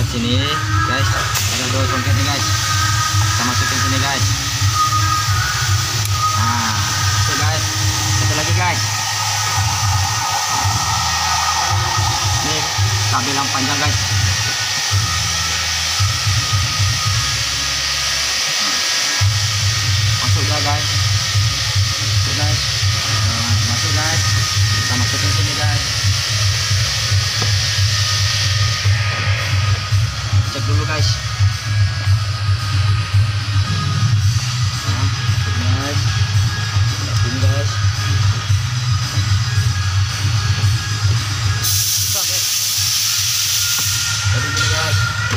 Sini guys, ada 2 songket nih guys. Kita masukin sini guys. Nah, itu guys. Satu lagi guys. Ini kabel yang panjang guys. Masuk ya guys. Masuk guys. Nah, masuk guys. Kita masukin sini guys. Cek dulu guys. Nah, guys. Ini guys. Jadi gini guys.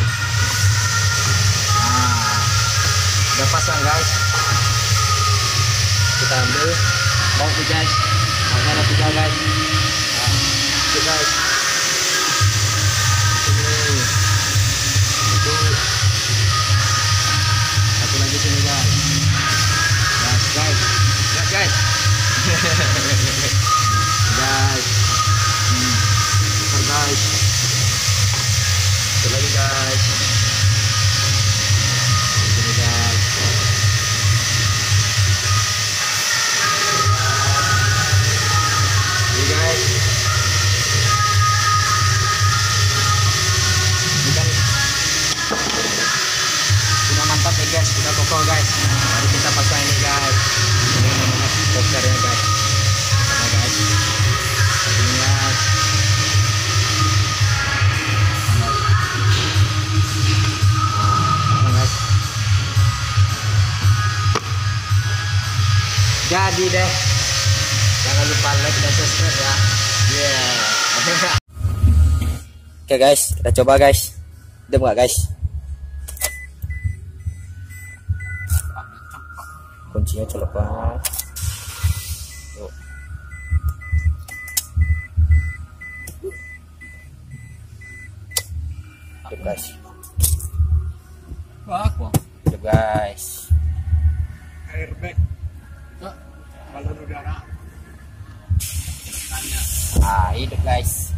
Nah, udah pasang guys. Kita ambil baut nih guys. Bautnya ada 3 guys. Nah, itu guys. Ini. Satu lagi sini guys. Guys. Guys. Guys. Guys. Satu lagi guys. Sini guys. Ini guys. Sudah mantap nih guys, sudah kokoh guys. Mari kita pasang ini guys. Ini namanya pokernya guys. Nah guys, ini guys. Nah guys. Jadi deh. Jangan lupa like dan subscribe ya. Yeah. Oke guys, kita coba guys. Dem nggak guys? Kuncinya terlepas. Yuk. Dem guys. Dem guys. Airbag. Balon udara. Ah, hidup guys.